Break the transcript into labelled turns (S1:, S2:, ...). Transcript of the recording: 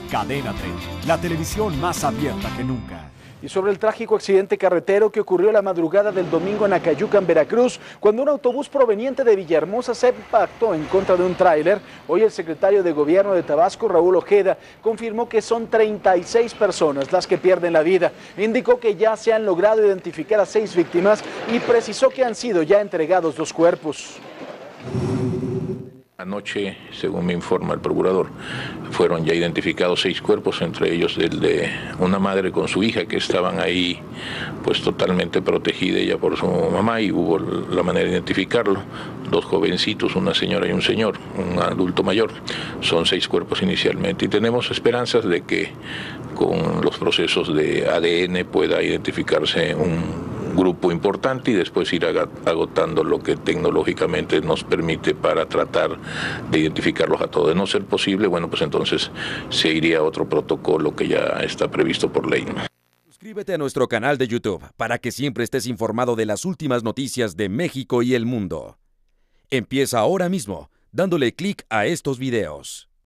S1: Cadena 30, la televisión más abierta que nunca.
S2: Y sobre el trágico accidente carretero que ocurrió la madrugada del domingo en Acayucan, Veracruz, cuando un autobús proveniente de Villahermosa se impactó en contra de un tráiler, hoy el secretario de Gobierno de Tabasco, Raúl Ojeda, confirmó que son 36 personas las que pierden la vida. Indicó que ya se han logrado identificar a 6 víctimas y precisó que han sido ya entregados los cuerpos.
S3: Anoche, según me informa el procurador, fueron ya identificados 6 cuerpos, entre ellos el de una madre con su hija que estaban ahí pues totalmente protegida ella por su mamá, y hubo la manera de identificarlo. 2 jovencitos, una señora y un señor, un adulto mayor. Son 6 cuerpos inicialmente y tenemos esperanzas de que con los procesos de ADN pueda identificarse un grupo importante y después ir agotando lo que tecnológicamente nos permite para tratar de identificarlos a todos. De no ser posible, bueno, pues entonces se iría a otro protocolo que ya está previsto por ley.
S4: Suscríbete a nuestro canal de YouTube para que siempre estés informado de las últimas noticias de México y el mundo. Empieza ahora mismo dándole clic a estos videos.